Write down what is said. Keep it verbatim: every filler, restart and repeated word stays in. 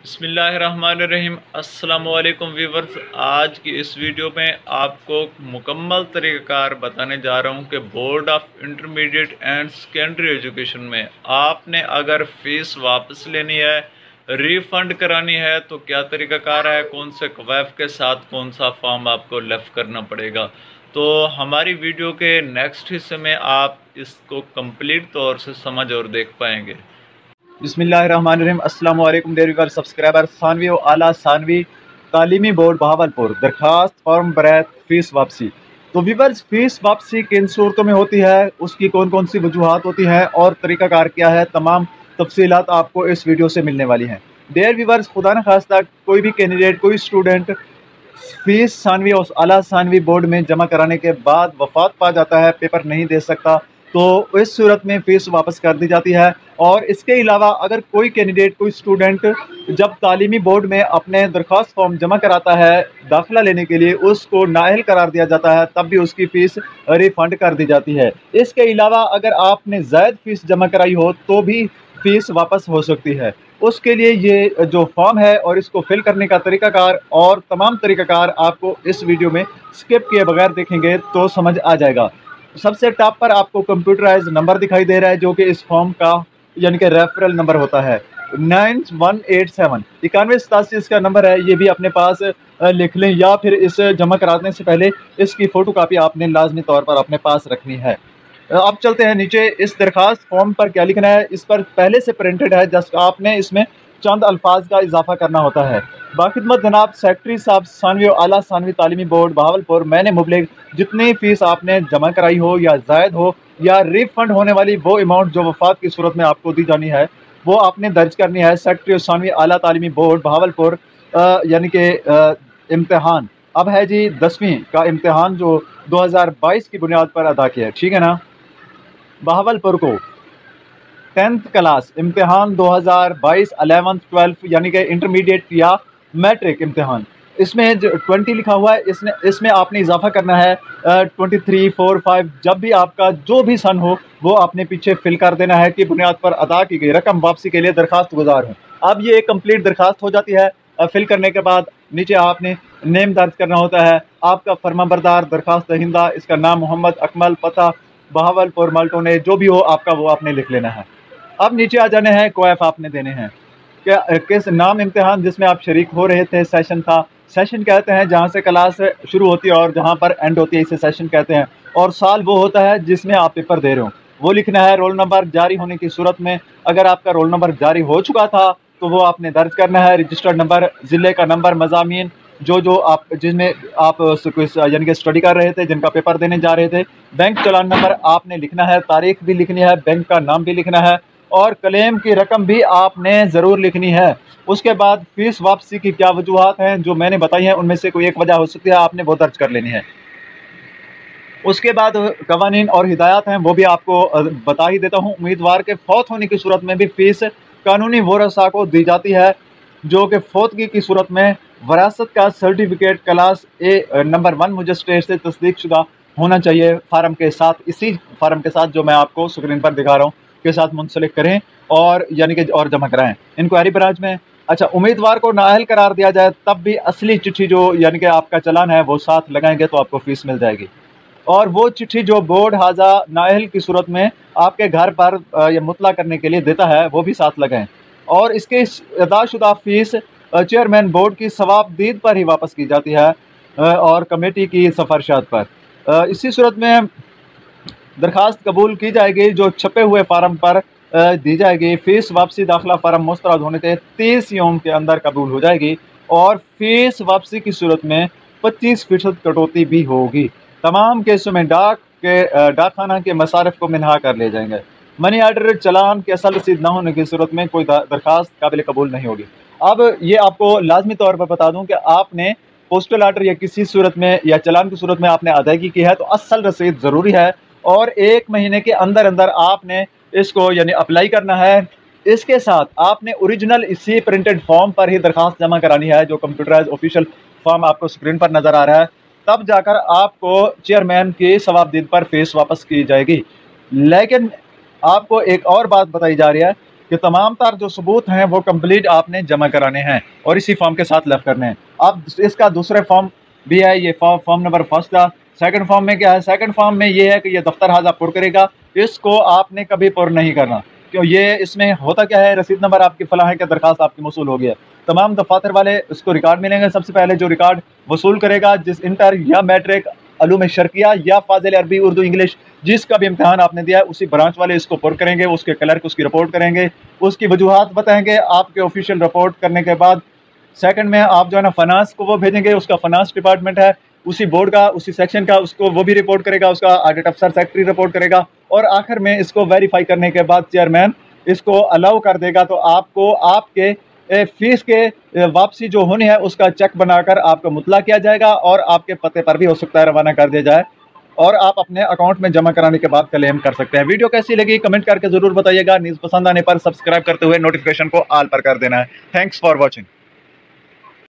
बिस्मिल्लाहिर्रहमानिर्रहीम। अस्सलामुअलैकुम व्यूवर्स, आज की इस वीडियो में आपको मुकम्मल तरीक़ाकार बताने जा रहा हूं कि board of intermediate and secondary education में आपने अगर फ़ीस वापस लेनी है, रिफ़ंड करानी है तो क्या तरीक़ाकार है, कौन से कवायद के साथ कौन सा फॉर्म आपको लफ़ करना पड़ेगा। तो हमारी वीडियो के नेक्स्ट हिस्से में आप इसको कंप्लीट तौर से समझ और देख पाएंगे। बिस्मिल्लाहिर्रहमानिर्रहीम। अस्सलाम वालेकुम डेयर व्यूअर्स, सब्सक्राइबर सानवी और आला सानवी तालीमी बोर्ड बहावलपुर। दरखास्त फॉर्म बरैत फ़ीस वापसी। तो व्यूअर्स, फ़ीस वापसी किन सूरतों में होती है, उसकी कौन कौन सी वजूहात होती हैं और तरीक़ाकार क्या है, तमाम तफसीलात आपको इस वीडियो से मिलने वाली हैं। डेयर व्यूअर्स, खुदा न खास्ता कोई भी कैंडिडेट, कोई स्टूडेंट फ़ीस सानवी और आला सानवी बोर्ड में जमा कराने के बाद वफात पा जाता है, पेपर नहीं दे सकता, तो इस सूरत में फ़ीस वापस कर दी जाती है। और इसके अलावा अगर कोई कैंडिडेट, कोई स्टूडेंट जब तालीमी बोर्ड में अपने दरख्वास्त फॉर्म जमा कराता है दाखिला लेने के लिए, उसको नाअहल करार दिया जाता है, तब भी उसकी फ़ीस रिफ़ंड कर दी जाती है। इसके अलावा अगर आपने ज़ायद फ़ीस जमा कराई हो तो भी फ़ीस वापस हो सकती है। उसके लिए ये जो फॉर्म है और इसको फिल करने का तरीक़ाकार और तमाम तरीक़ाकार आपको इस वीडियो में स्किप किए बगैर देखेंगे तो समझ आ जाएगा। सबसे टॉप पर आपको कंप्यूटराइज नंबर दिखाई दे रहा है, जो कि इस फॉर्म का यानी कि रेफरल नंबर होता है नाइन वन एट सेवन इक्यानवे सतासी इसका नंबर है। ये भी अपने पास लिख लें या फिर इस जमा कराने से पहले इसकी फ़ोटो कापी आपने लाजमी तौर पर अपने पास रखनी है। अब चलते हैं नीचे। इस दरखास्त फॉर्म पर क्या लिखना है, इस पर पहले से प्रिंटेड है, जस्ट आपने इसमें चंद अल्फाज का इजाफा करना होता है। बाखिदमत जनाब सेक्रेटरी साहब सानवी और आला सानवी तालीमी बोर्ड बहावलपुर, मैंने मुबलिग जितनी फ़ीस आपने जमा कराई हो या ज़ायद हो या रिफ़ंड होने वाली वो अमाउंट जो वफात की सूरत में आपको दी जानी है, वो आपने दर्ज करनी है। सेक्रेटरी सानवी आला तालीमी बोर्ड बहावलपुर, यानी कि इम्तिहान अब है जी दसवीं का इम्तिहान जो दो हज़ार बाईस की बुनियाद पर अदा किया है, ठीक है ना। बहावलपुर को टेंथ क्लास इम्तिहान दो हज़ार बाईस अलेवंथ ट्वेल्थ यानी कि इंटरमीडिएट या मैट्रिक इम्तिहान, इसमें जो ट्वेंटी लिखा हुआ है, इसने इसमें आपने इजाफा करना है ट्वेंटी थ्री फोर फाइव, जब भी आपका जो भी सन हो वो आपने पीछे फिल कर देना है कि बुनियाद पर अदा की गई रकम वापसी के लिए दरखास्त गुजार हूँ। अब ये कंप्लीट दरखास्त हो जाती है। फिल करने के बाद नीचे आपने नेम दर्ज करना होता है, आपका फरमाबरदार दरखास्त दहिंदा, इसका नाम मोहम्मद अकमल, पता बहावलपुर मल्टोने, जो भी हो आपका वो आपने लिख लेना है। अब नीचे आ जाने हैं, क्वाइफ आपने देने हैं, क्या किस नाम इम्तिहान जिसमें आप शरीक हो रहे थे, सेशन था। सेशन कहते हैं जहाँ से क्लास शुरू होती है और जहाँ पर एंड होती है, इसे सेशन कहते हैं। और साल वो होता है जिसमें आप पेपर दे रहे हो, वो लिखना है। रोल नंबर जारी होने की सूरत में अगर आपका रोल नंबर जारी हो चुका था तो वो आपने दर्ज करना है। रजिस्टर्ड नंबर, ज़िले का नंबर, मज़ामीन जो जो आप जिसमें आप यानी कि स्टडी कर रहे थे, जिनका पेपर देने जा रहे थे, बैंक चलान नंबर आपने लिखना है, तारीख भी लिखनी है, बैंक का नाम भी लिखना है और क्लेम की रकम भी आपने ज़रूर लिखनी है। उसके बाद फ़ीस वापसी की क्या वजूहात हैं जो मैंने बताई हैं, उनमें से कोई एक वजह हो सकती है, आपने वो दर्ज कर लेनी है। उसके बाद कवानीन और हिदायत हैं, वो भी आपको बता ही देता हूँ। उम्मीदवार के फौत होने की सूरत में भी फ़ीस कानूनी वरसा को दी जाती है, जो कि फौतगी की सूरत में वरासत का certificate class A number one magistrate से तस्दीक शुदा होना चाहिए फार्म के साथ। इसी फार्म के साथ जो मैं आपको स्क्रीन पर दिखा रहा हूँ के साथ मुंसलिक करें और यानी कि और जमा कराएं इंक्वायरी ब्रांच में। अच्छा, उम्मीदवार को नाअहल करार दिया जाए तब भी असली चिट्ठी जो यानी कि आपका चलान है वो साथ लगाएंगे तो आपको फ़ीस मिल जाएगी। और वो चिट्ठी जो बोर्ड हाजा नाअहल की सूरत में आपके घर पर या मुतला करने के लिए देता है, वो भी साथ लगाएं। और इसके अदाशुदा फ़ीस चेयरमैन बोर्ड की सवाबदीद पर ही वापस की जाती है और कमेटी की सिफारिशात पर। इसी सूरत में दरखास्त कबूल की जाएगी जो छपे हुए फार्म पर दी जाएगी। फ़ीस वापसी दाखिला फार्म मुस्तरद होने के तीस योम के अंदर कबूल हो जाएगी और फ़ीस वापसी की सूरत में पच्चीस फ़ीसद कटौती भी होगी। तमाम केसों में डाक के डाकखाना के मसारिफ को मिनहा कर ले जाएंगे। मनी ऑर्डर चलान के असल रसीद न होने की सूरत में कोई दरखास्त काबिल कबूल नहीं होगी। अब ये आपको लाजमी तौर पर बता दूं कि आपने पोस्टल ऑर्डर या किसी सूरत में या चलान की सूरत में आपने अदायगी की है तो असल रसीद ज़रूरी है और एक महीने के अंदर अंदर आपने इसको यानी अप्लाई करना है। इसके साथ आपने ओरिजिनल इसी प्रिंटेड फॉर्म पर ही दरखास्त जमा करानी है, जो कंप्यूटराइज ऑफिशियल फॉर्म आपको स्क्रीन पर नज़र आ रहा है। तब जाकर आपको चेयरमैन की सवाबदीद पर फ़ीस वापस की जाएगी। लेकिन आपको एक और बात बताई जा रही है कि तमाम तार जो सबूत हैं वो कंप्लीट आपने जमा कराने हैं और इसी फॉर्म के साथ लफ करने हैं। अब इसका दूसरे फॉर्म भी है, ये फॉर्म नंबर फर्स्ट का। सेकंड फॉर्म में क्या है? सेकंड फॉर्म में ये है कि ये दफ्तर हाजा पुर करेगा, इसको आपने कभी पुर नहीं करना, क्यों ये इसमें होता क्या है, रसीद नंबर आपकी फलां है कि दरखास्त आपकी वसूल हो गया। तमाम दफातर वाले इसको रिकॉर्ड मिलेंगे। सबसे पहले जो रिकॉर्ड वसूल करेगा, जिस इंटर या मैट्रिक अलूम शर्किया या फाजिल अरबी उर्दू इंग्लिश जिसका भी इम्तहान आपने दिया है, उसी ब्रांच वाले इसको पुर करेंगे, उसके क्लर्क उसकी रिपोर्ट करेंगे, उसकी वजूहात बताएंगे। आपके ऑफिशियल रिपोर्ट करने के बाद सेकंड में आप जो है ना फाइनेंस को वो भेजेंगे, उसका फाइनेंस डिपार्टमेंट है उसी बोर्ड का उसी सेक्शन का, उसको वो भी रिपोर्ट करेगा, उसका ऑडिट अफसर सेक्रेटरी रिपोर्ट करेगा और आखिर में इसको वेरीफाई करने के बाद चेयरमैन इसको अलाउ कर देगा। तो आपको आपके फीस के वापसी जो होनी है उसका चेक बनाकर आपको मुतला किया जाएगा और आपके पते पर भी हो सकता है रवाना कर दिया जाए और आप अपने अकाउंट में जमा कराने के बाद क्लेम कर सकते हैं। वीडियो कैसी लगी कमेंट करके जरूर बताइएगा। न्यूज़ पसंद आने पर सब्सक्राइब करते हुए नोटिफिकेशन को ऑल पर कर देना है। Thanks for watching.